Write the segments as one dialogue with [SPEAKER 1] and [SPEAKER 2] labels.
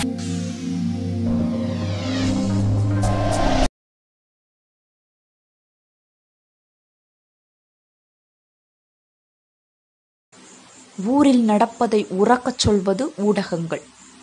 [SPEAKER 1] ஊரில் நடப்பதை உறக்கச் சொல்வது ஊடகங்கள்.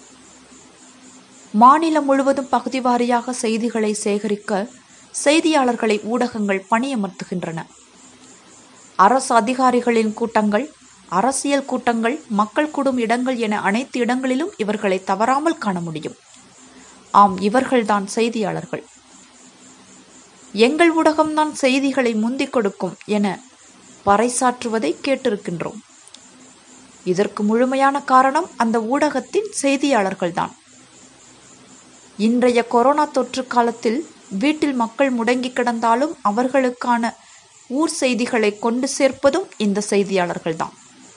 [SPEAKER 1] மாநிலம் முழுவதும் பகுதி வாரியாக செய்திகளை சேகரிக்க செய்தியாளர்களை ஊடகங்கள் பணியமர்த்துகின்றன. அரசு அதிகாரிகளின் கூட்டங்கள், அரசியல் கூட்டங்கள், மக்கள் கூடும் இடங்கள் என அனைத்து இடங்களிலும் இவர்களை தவறாமல் காண முடியும். ஆம், இவர்கள்தான் செய்தியாளர்கள். எங்கள் ஊடகம்தான் செய்திகளை முந்திக் கொடுக்கும் என பறைசாற்றுவதை கேட்டிருக்கின்றோம். இதற்கு முழுமையான காரணம் அந்த ஊடகத்தின் செய்தியாளர்கள்தான். இன்றைய கொரோனா தொற்று காலத்தில் வீட்டில் மக்கள் முடங்கி கிடந்தாலும் அவர்களுக்கான ஊர் செய்திகளை கொண்டு சேர்ப்பதும் இந்த செய்தியாளர்கள்தான்.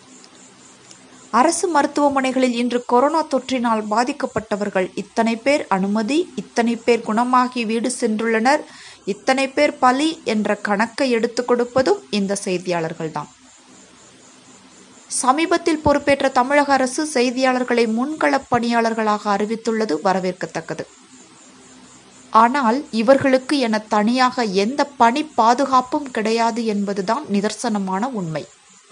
[SPEAKER 1] அரசு மருத்துவமனைகளில் இன்று கொரோனா தொற்றினால் பாதிக்கப்பட்டவர்கள் இத்தனை பேர் அனுமதி, இத்தனை பேர் குணமாகி வீடு சென்றுள்ளனர், இத்தனை பேர் பலி என்ற கணக்கை எடுத்துக் கொடுப்பதும் இந்த செய்தியாளர்கள்தான். சமீபத்தில் பொறுப்பேற்ற தமிழக அரசு செய்தியாளர்களை முன்களப் பணியாளர்களாக அறிவித்துள்ளது வரவேற்கத்தக்கது. ஆனால் இவர்களுக்கு என தனியாக எந்த பணி பாதுகாப்பும் கிடையாது என்பதுதான் நிதர்சனமான உண்மை.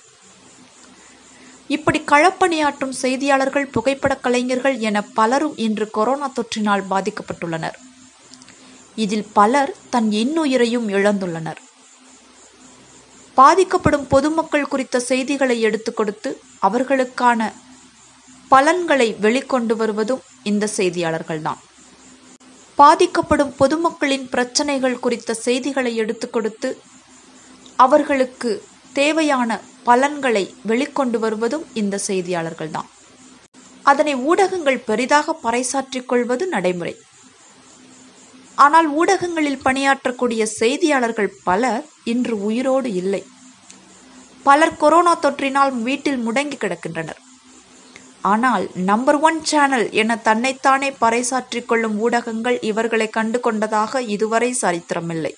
[SPEAKER 1] இப்படி களப்பணியாற்றும் செய்தியாளர்கள், புகைப்பட கலைஞர்கள் என பலரும் இன்று கொரோனா தொற்றினால் பாதிக்கப்பட்டுள்ளனர். இதில் பலர் தன் இன்னுயிரையும் இழந்துள்ளனர். பாதிக்கப்படும் பொதுமக்கள் குறித்த செய்திகளை எடுத்துக் கொடுத்து அவர்களுக்கான பலன்களை வெளிக்கொண்டு வருவதும் இந்த செய்தியாளர்கள்தான். பாதிக்கப்படும் பொதுமக்களின் பிரச்சனைகள் குறித்த செய்திகளை எடுத்துக் கொடுத்து அவர்களுக்கு தேவையான பலன்களை வெளிக்கொண்டு வருவதும் இந்த செய்தியாளர்கள்தான். அதனை ஊடகங்கள் பெரிதாக பறைசாற்றிக் கொள்வது நடைமுறை. ஆனால் ஊடகங்களில் பணியாற்றக்கூடிய செய்தியாளர்கள் பலர் இன்று உயிரோடு இல்லை. பலர் கொரோனா தொற்றினால் வீட்டில் முடங்கி கிடக்கின்றனர். ஆனால் நம்பர் 1 சேனல் என தன்னைத்தானே பறைசாற்றிக் கொள்ளும் ஊடகங்கள் இவர்களை கண்டு கொண்டதாக இதுவரை சரித்திரமில்லை.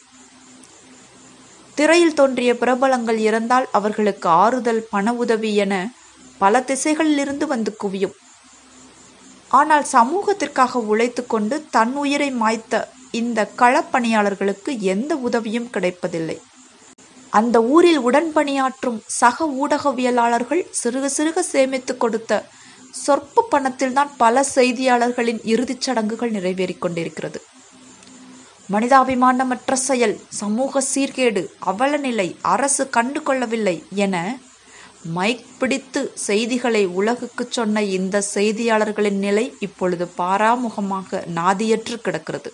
[SPEAKER 1] திரையில் தோன்றிய பிரபலங்கள் இறந்தால் அவர்களுக்கு ஆறுதல், பண உதவி என பல திசைகளிலிருந்து வந்து குவியும். ஆனால் சமூகத்திற்காக உழைத்து கொண்டு தன் உயிரை மாய்த்த இந்த களப்பணியாளர்களுக்கு எந்த உதவியும் கிடைப்பதில்லை. அந்த ஊரில் உடன்பணியாற்றும் சக ஊடகவியலாளர்கள் சிறுக சிறுக சேமித்து கொடுத்த சொற்ப பணத்தில்தான் பல செய்தியாளர்களின் இறுதிச் சடங்குகள் நிறைவேறிக் கொண்டிருக்கிறது. மனிதாபிமானமற்ற செயல், சமூக சீர்கேடு, அவலநிலை, அரசு கண்டு கொள்ளவில்லை என மைக் பிடித்து செய்திகளை உலகுக்கு சொன்ன இந்த செய்தியாளர்களின் நிலை இப்பொழுது பாராமுகமாக நாதியற்று கிடக்கிறது.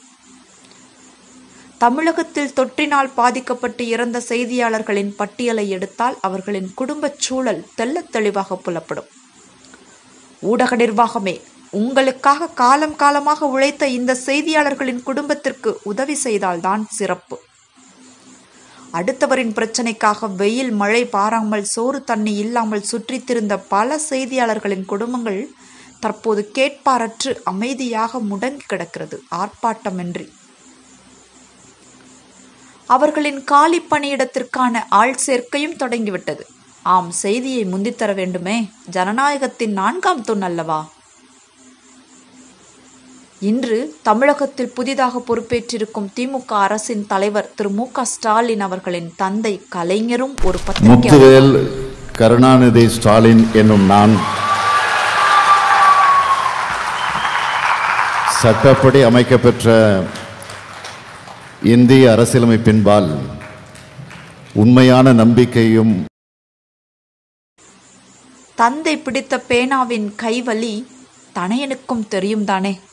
[SPEAKER 1] தமிழகத்தில் தொற்றினால் பாதிக்கப்பட்டு இறந்த செய்தியாளர்களின் பட்டியலை எடுத்தால் அவர்களின் குடும்பச் சூழல் தெள்ளத் தெளிவாக புலப்படும். ஊடக நிர்வாகமே, உங்களுக்காக காலம் காலமாக உழைத்த இந்த செய்தியாளர்களின் குடும்பத்திற்கு உதவி செய்தால்தான் சிறப்பு. அடுத்தவரின் பிரச்சனைக்காக வெயில் மழை பாராமல் சோறு தண்ணி இல்லாமல் சுற்றித் திரிந்த பல செய்தியாளர்களின் குடும்பங்கள் தற்போது கேட்பாரற்று அமைதியாக முடங்கி கிடக்கிறது, ஆர்ப்பாட்டமின்றி. அவர்களின் காலி பணியிடத்திற்கான ஆள் சேர்க்கையும் தொடங்கிவிட்டது. ஆம், செய்தியை முந்தித்தர வேண்டுமே, ஜனநாயகத்தின் 4ஆம் தூண் அல்லவா? இன்று தமிழகத்தில் புதிதாக பொறுப்பேற்றிருக்கும் திமுக அரசின் தலைவர் திரு மு.க. ஸ்டாலின் அவர்களின் தந்தை கலைஞரும் ஒரு
[SPEAKER 2] முத்துவேல் கருணாநிதி ஸ்டாலின் என்னும் நான் சட்டப்படி அமைக்கப்பெற்ற இந்திய அரசியலமைப்பின்பால் உண்மையான நம்பிக்கையும்
[SPEAKER 1] தந்தை பிடித்த பேனாவின் கைவலி தனையனுக்கும் தெரியும் தானே.